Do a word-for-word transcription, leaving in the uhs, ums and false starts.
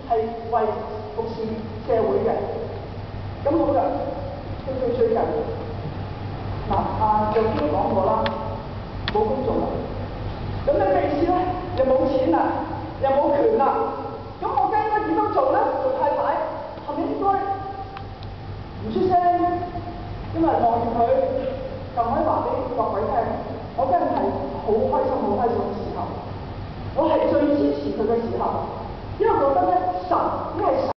係為服侍社會嘅。咁好啦，到到最近，嗱阿楊都講過啦，冇工做啦。咁你咩意思咧？又冇錢啦，又冇權啦。咁我應該點樣做咧？做太太係咪應該唔出聲？因為望住佢，就可以話俾各位聽，我真係好開心、好開心嘅時候，我係最支持佢嘅時候，因為覺得咧神，因為神。